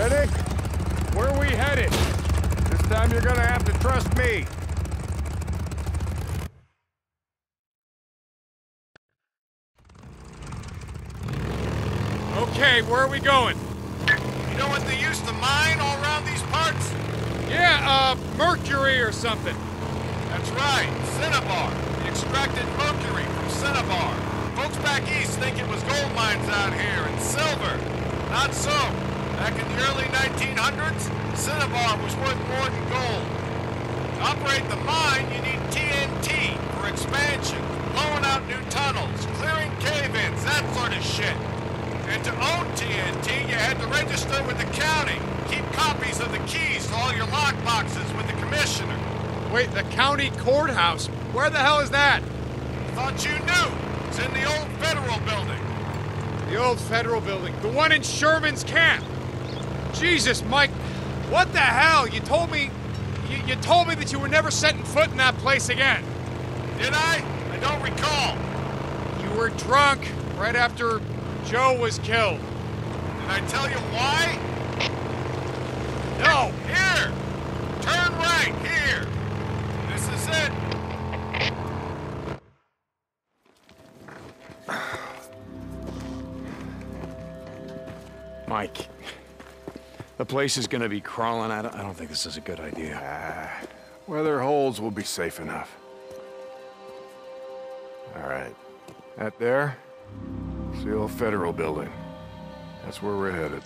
Ready? Where are we headed? This time you're gonna have to trust me. Okay, where are we going? You know what they used to mine all around these parts? Yeah, mercury or something. That's right, cinnabar. They extracted mercury from cinnabar. Folks back east think it was gold mines out here and silver. Not so. Back in the early 1900s, cinnabar was worth more than gold. To operate the mine, you need TNT for expansion, blowing out new tunnels, clearing cave-ins, that sort of shit. And to own TNT, you had to register with the county. Keep copies of the keys to all your lockboxes with the commissioner. Wait, the county courthouse? Where the hell is that? Thought you knew. It's in the old federal building. The old federal building. The one in Sherman's camp. Jesus, Mike, what the hell? You told me... You told me that you were never setting foot in that place again. Did I? I don't recall. You were drunk right after Joe was killed. Did I tell you why? No! Here! Turn right, here! This is it. Mike, the place is gonna be crawling. I don't think this is a good idea. Weather holds, we'll be safe enough. All right. That there? It's the old federal building. That's where we're headed.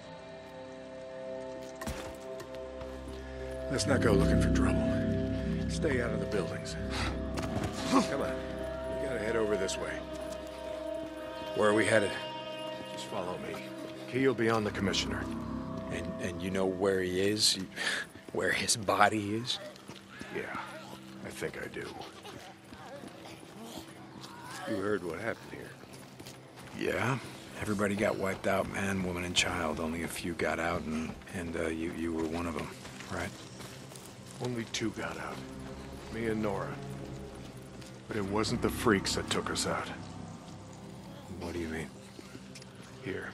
Let's not go looking for trouble. Stay out of the buildings. Come on. We gotta head over this way. Where are we headed? Just follow me. Key will be on the commissioner. And you know where he is? Where his body is? Yeah, I think I do. You heard what happened here. Yeah? Everybody got wiped out, man, woman, and child. Only a few got out, and you were one of them, right? Only 2 got out. Me and Nora. But it wasn't the freaks that took us out. What do you mean? Here.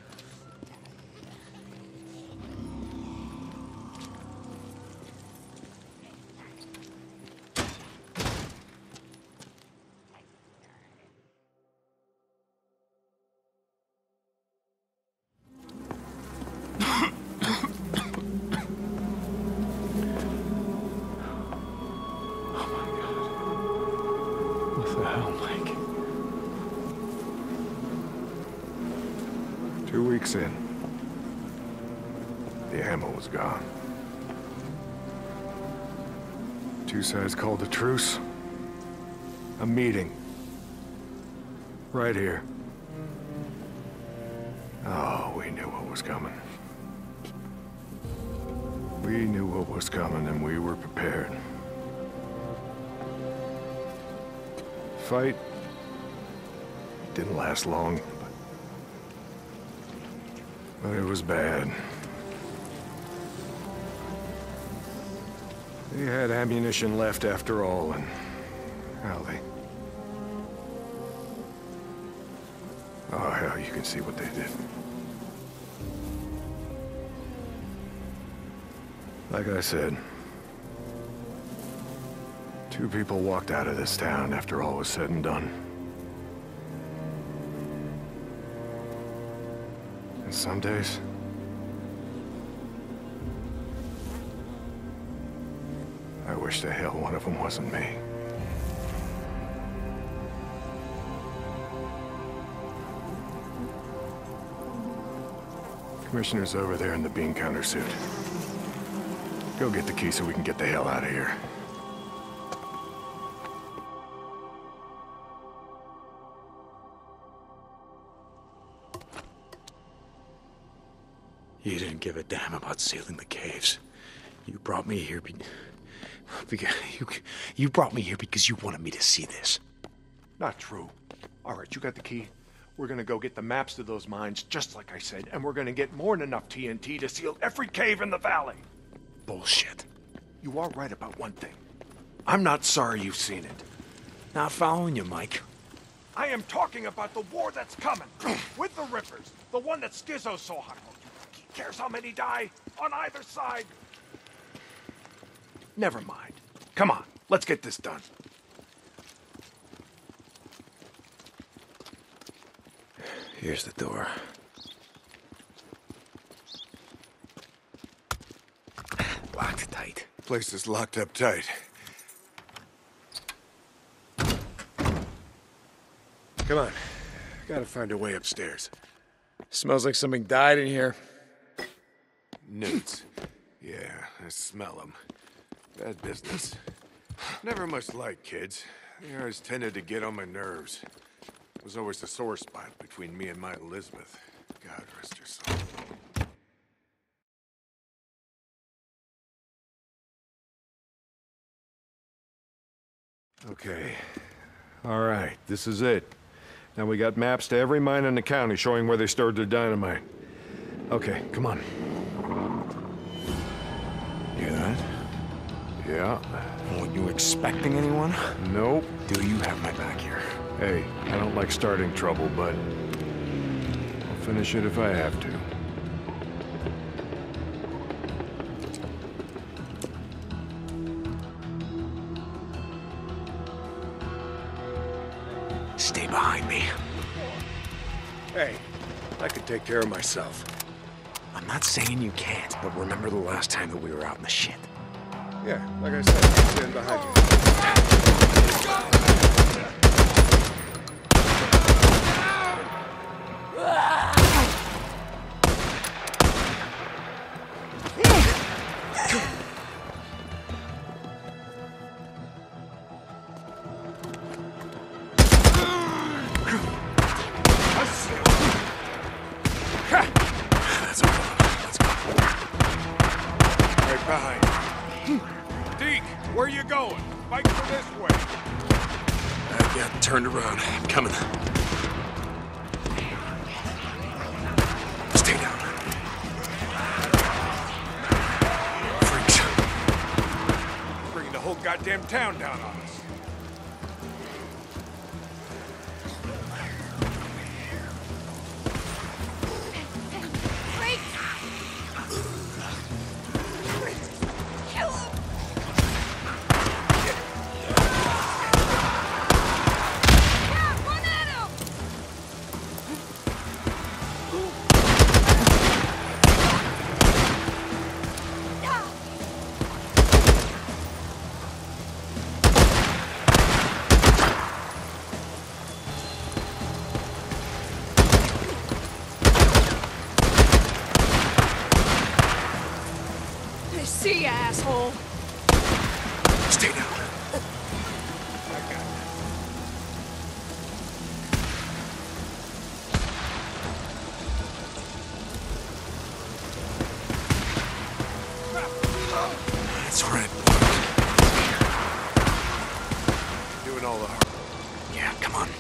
What the hell, Mike? 2 weeks in. The ammo was gone. 2 sides called a truce. A meeting. Right here. Oh, we knew what was coming. We knew what was coming and we were prepared. Fight didn't last long, but it was bad. They had ammunition left after all, and well, oh hell, you can see what they did. Like I said, 2 people walked out of this town after all was said and done. And some days, I wish to hell one of them wasn't me. Commissioner's over there in the bean counter suit. Go get the key so we can get the hell out of here. You didn't give a damn about sealing the caves. You brought me here you brought me here because you wanted me to see this. Not true. All right, you got the key. We're gonna go get the maps to those mines, just like I said, and we're gonna get more than enough TNT to seal every cave in the valley. Bullshit. You are right about one thing. I'm not sorry you've seen it. Not following you, Mike. I am talking about the war that's coming. With the Rippers. The one that Skizzo so hot. cares how many die on either side. Never mind. Come on, let's get this done. Here's the door. Locked tight. Place is locked up tight. Come on. Gotta find a way upstairs. Smells like something died in here. Newts. Yeah, I smell them. Bad business. Never much liked kids. They always tended to get on my nerves. It was always a sore spot between me and my Elizabeth. God rest her soul. Okay. All right, this is it. Now we got maps to every mine in the county showing where they stored their dynamite. Okay, come on. Hear that? Yeah. Weren't you expecting anyone? Nope. Do you have my back here? Hey, I don't like starting trouble, but I'll finish it if I have to. Stay behind me. Hey, I can take care of myself. I'm not saying you can't, but remember the last time that we were out in the shit. Yeah, like I said, I'll stand behind you. That's okay. Let's go. Right behind you. Deke, where you going? Fight for this way. I've got turned around. I'm coming. Stay down. Freaks. Bringing the whole goddamn town down on us. See ya, asshole. Stay down. That's right. Doing all the hard. Yeah, come on.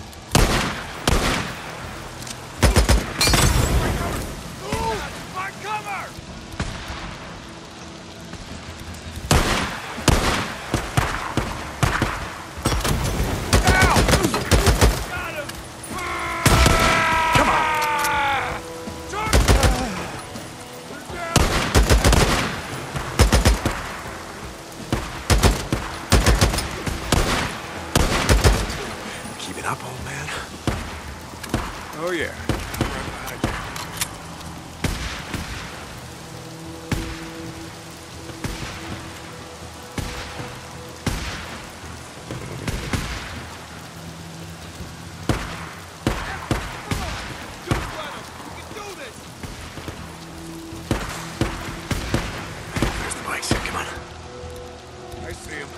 My cover! Keep it up, old man. Oh, yeah. I'm right behind you. There's the bikes. Come on. I see him.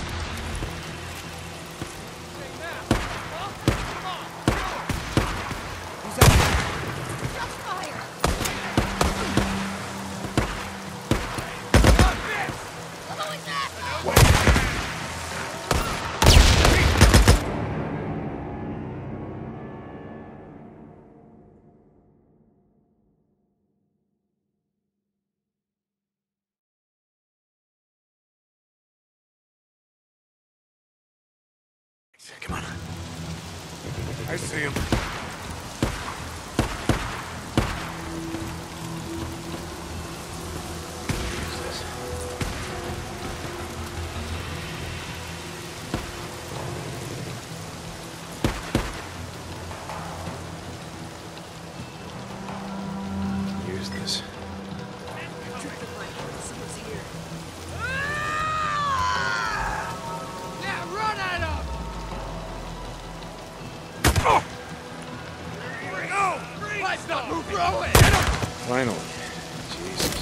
Come on. I see him. Finally. Jesus.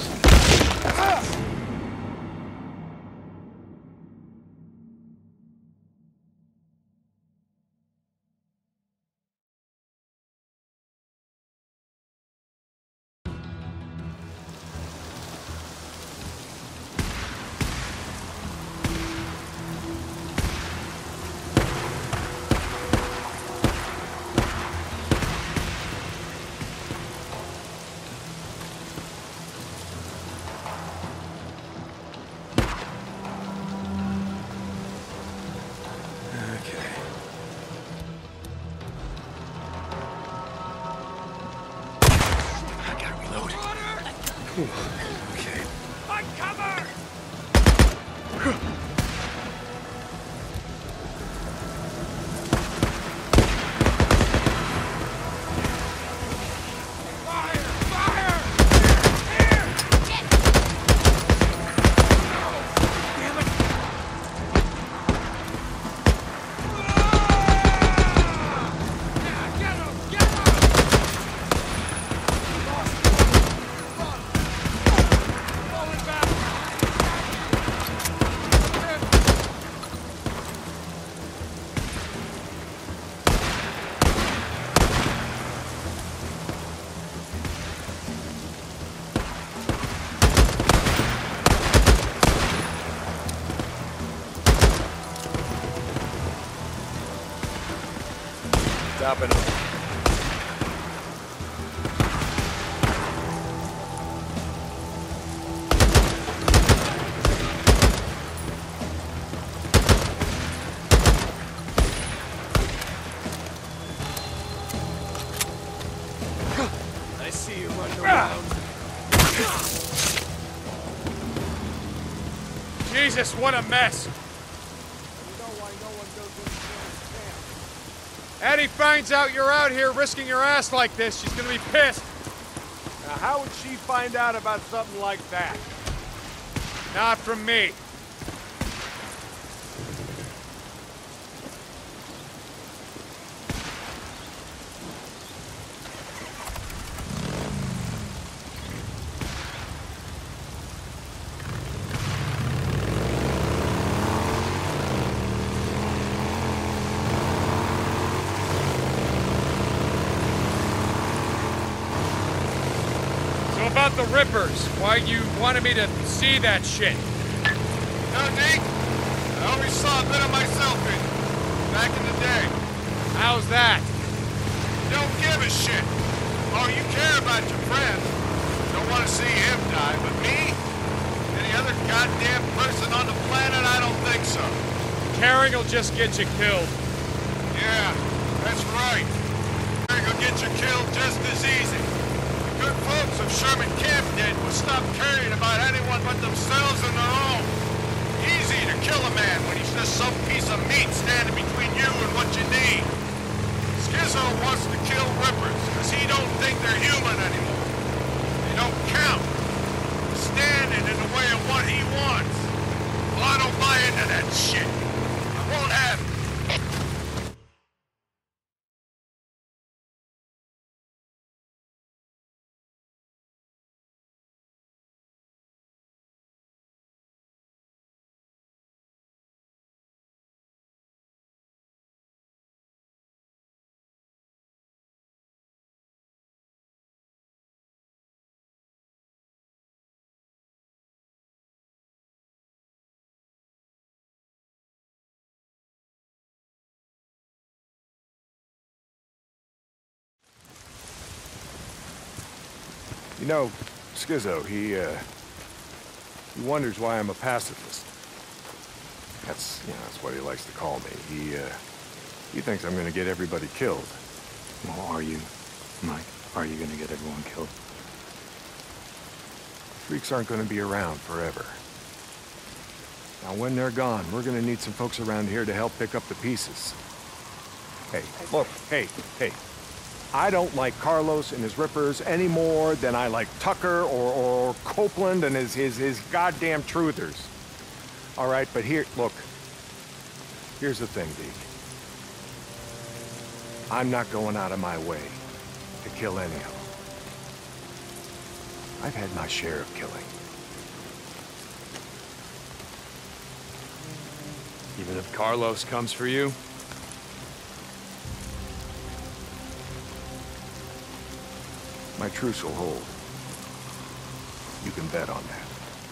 Okay. On cover! Stopping him. I see you running around. Jesus, what a mess! Addie finds out you're out here risking your ass like this, she's gonna be pissed. Now, how would she find out about something like that? Not from me. About the Rippers, why you wanted me to see that shit? No, Deke. I always saw a bit of myself in you, back in the day. How's that? You don't give a shit. Oh, you care about your friend. Don't want to see him die, but me? Any other goddamn person on the planet? I don't think so. Caring will just get you killed. Yeah, that's right. Caring will get you killed just as easy. Good folks of Sherman Camp did was stop caring about anyone but themselves and their own. Easy to kill a man when he's just some piece of meat standing between you and what you need. Skizzo wants to kill Rippers because he don't think they're human anymore. They don't count. Standing in the way of what he wants. Well, I don't buy into that shit. I won't have it. You know, Skizzo, he wonders why I'm a pacifist. That's what he likes to call me. He thinks I'm gonna get everybody killed. Well, are you, Mike? Are you gonna get everyone killed? Freaks aren't gonna be around forever. Now, when they're gone, we're gonna need some folks around here to help pick up the pieces. Hey, look, hey. I don't like Carlos and his Rippers any more than I like Tucker or Copeland and his goddamn truthers. All right, but here, look. Here's the thing, Deke. I'm not going out of my way to kill any of them. I've had my share of killing. Even if Carlos comes for you? My truce will hold. You can bet on that.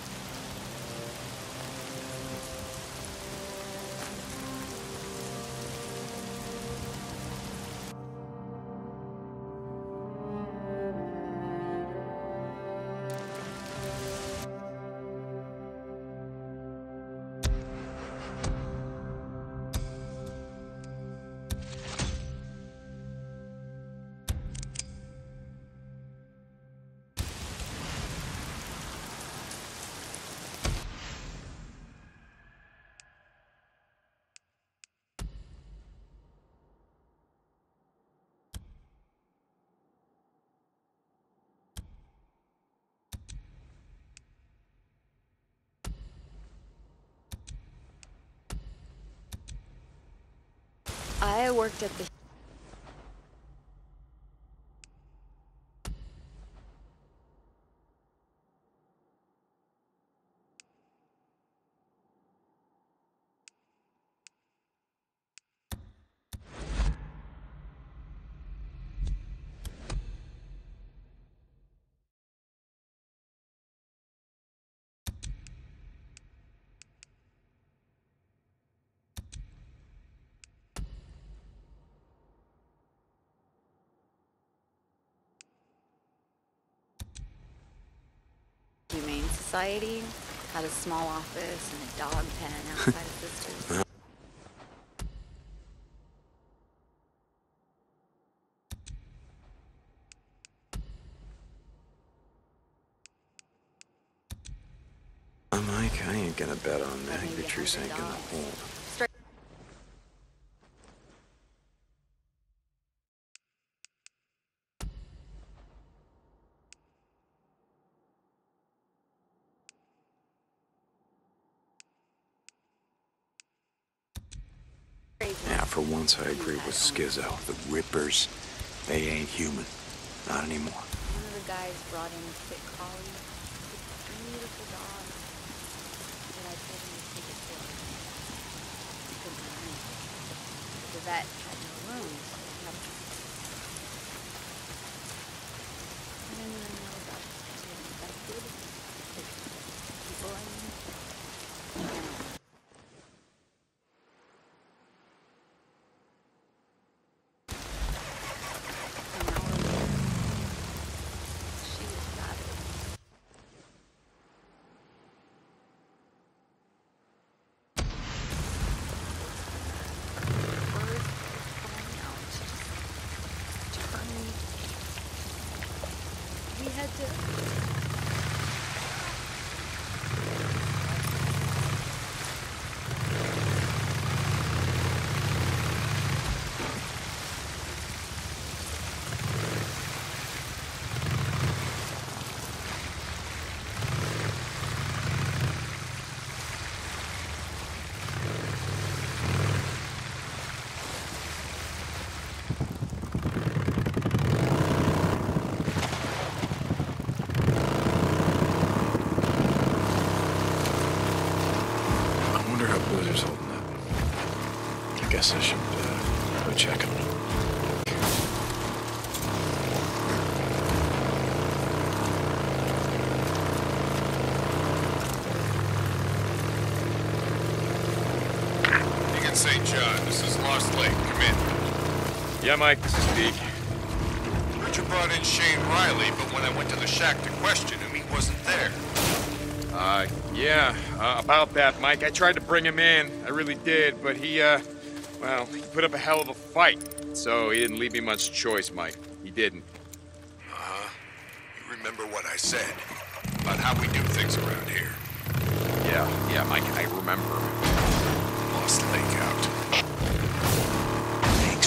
I worked at the... Humane Society, had a small office and a dog pen outside of Sisters. Mike, I ain't gonna bet on that. Your truce ain't gonna hold. Yeah, for once I agree with Skizzo. The Rippers, they ain't human. Not anymore. One of the guys brought in a thick collie. It's a beautiful dog. But I told him to take it to him. He couldn't learn it. But the vet had no room, so he had to... I didn't even know about getting infected. People, I mean. Animals. We had to... Blizzard's holding up. I guess I should go check on him. Deacon St. John, this is Lost Lake. Come in. Yeah, Mike, this is Deke. Richard brought in Shane Riley, but when I went to the shack to question him, he wasn't there. Yeah, about that, Mike. I tried to bring him in. I really did, but he put up a hell of a fight. So he didn't leave me much choice, Mike. He didn't. Uh-huh. You remember what I said about how we do things around here? Yeah, Mike, I remember. Lost Lake out. Thanks,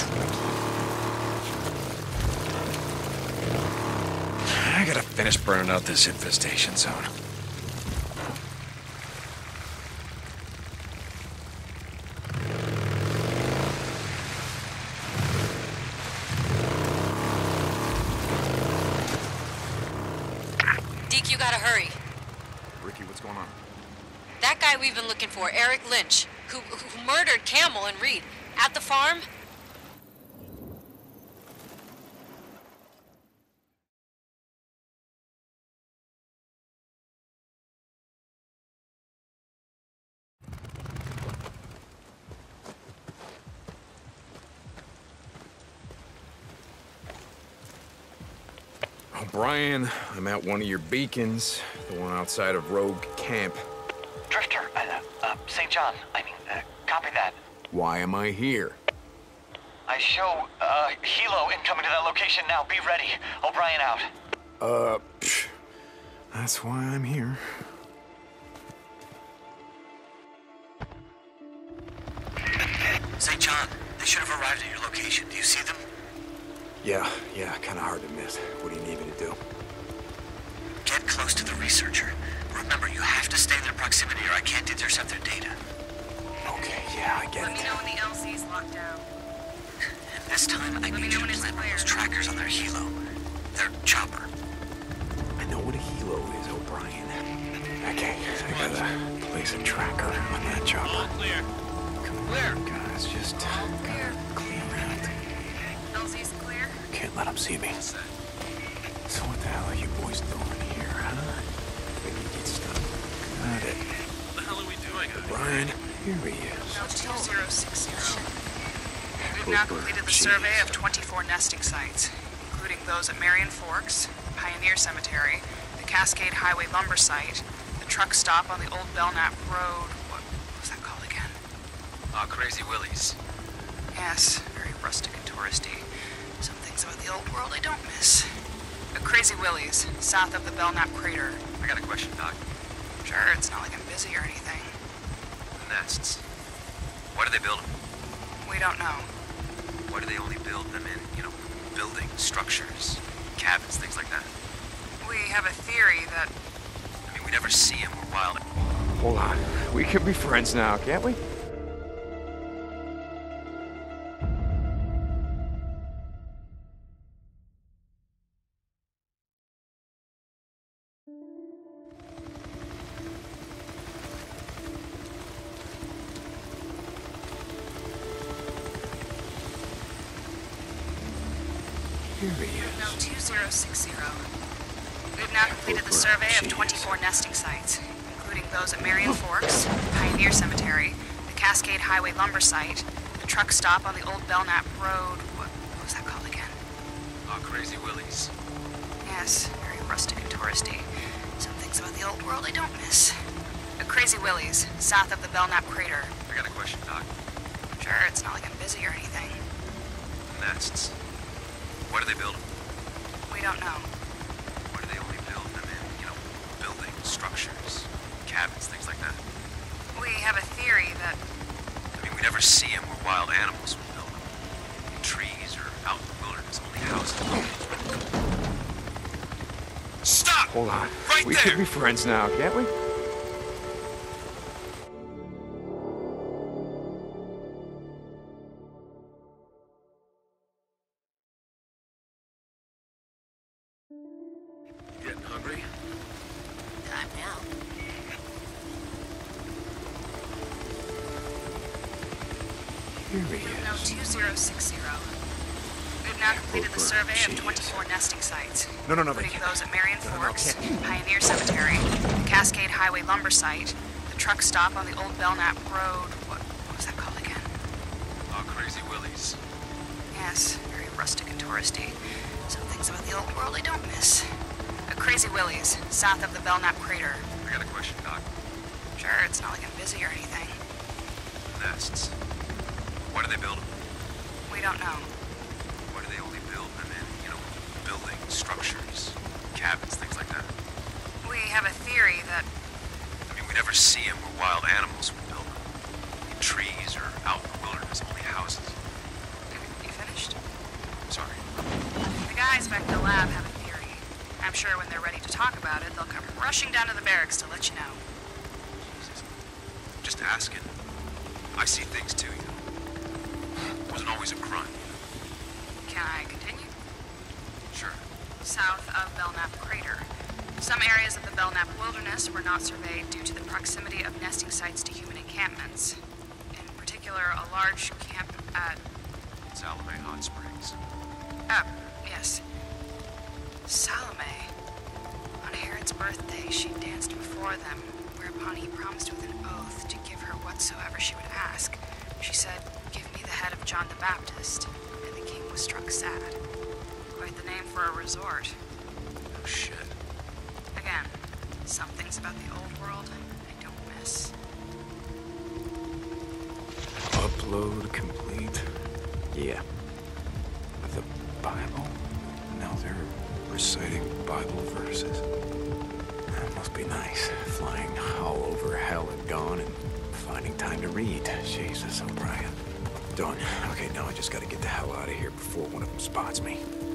Ricky. I gotta finish burning out this infestation zone. Deke, you gotta hurry. Ricky, what's going on? That guy we've been looking for, Eric Lynch, who murdered Campbell and Reed at the farm. O'Brien, I'm at one of your beacons, the one outside of Rogue Camp. Drifter, St. John, copy that. Why am I here? I show, helo incoming to that location now. Be ready. O'Brien out. That's why I'm here. St. John, they should have arrived at your location. Do you see them? Yeah, kinda hard to miss. What do you need me to do? Get close to the researcher. Remember, you have to stay in their proximity or I can't intercept their data. Okay, yeah, I get Let it. me know when the LC's locked down. And this time, I need you to plant those trackers on their helo. Their chopper. I know what a helo is, O'Brien. Okay, I gotta place a tracker on that chopper. All clear. Clear. Guys, just Clear. clean around. LC's clear. Can't let them see me. So what the hell are you boys doing here, huh? When you get stuck. Got it. What the hell are we doing? Brian, here he is. 2060. We've now completed the survey of 24 nesting sites, including those at Marion Forks, Pioneer Cemetery, the Cascade Highway lumber site, the truck stop on the old Belknap Road. What was that called again? Crazy Willie's. Yes, very rustic and touristy. Some things about the old world I don't miss. Crazy Willie's, south of the Belknap crater. I got a question, Doc. Sure, it's not like I'm busy or anything. The nests. Why do they build them? We don't know. Why do they only build them in, buildings, structures, cabins, things like that? We have a theory that... We never see them. We're wild. Hold on. We can be friends now, can't we? Here he is. No, 2060. We've now completed the survey of 24 nesting sites, including those at Marion Forks, Pioneer Cemetery, the Cascade Highway lumber site, the truck stop on the old Belknap Road. What was that called again? Crazy Willie's. Yes, very rustic and touristy. Some things about the old world I don't miss. Crazy Willie's, south of the Belknap crater. I got a question, Doc. Sure, it's not like I'm busy or anything. The nests. Why do they build them? We don't know. Why do they only build them in, buildings, structures, cabins, things like that? We have a theory that... We never see them. We're wild animals. We build them in trees or out in the wilderness, only houses. Stop! Hold on. Right We there! can be friends now, can't we? Getting hungry? Time now. Here he is. No, 2060. We've now completed the survey of 24 nesting sites, No, including those at Marion Forks, Pioneer Cemetery, the Cascade Highway lumber site, the truck stop on the old Belknap Road. What was that called again? Crazy Willie's. Yes, very rustic and touristy. Some things about the old world I don't miss. Crazy Willie's, south of the Belknap crater. I got a question, Doc. Sure, it's not like I'm busy or anything. The nests. Why do they build them? We don't know. Why do they only build them in, buildings, structures, cabins, things like that? We have a theory that... We never see them. We're wild animals. We build them in trees or out in the wilderness, only houses. You finished? Sorry. The guys back at the lab have a theory. I'm sure when they're ready to talk about it, they'll come rushing down to the barracks to let you know. Jesus. Just asking. I see things too, Wasn't always a grunt. Can I continue? Sure. South of Belknap crater. Some areas of the Belknap Wilderness were not surveyed due to the proximity of nesting sites to human encampments. In particular, a large camp at... Salome Hot Springs. Yes. Salome. On Herod's birthday, she danced before them, whereupon he promised with an oath to give her whatsoever she would ask. She said, "Give me the head of John the Baptist," and the king was struck sad. Quite the name for a resort. Oh, shit. Again, some things about the old world I don't miss. Upload complete. Yeah. The Bible? Now they're reciting Bible verses. That must be nice. Flying all over hell and gone and finding time to read. Jesus, O'Brien. Done. Okay, now I just gotta get the hell out of here before one of them spots me.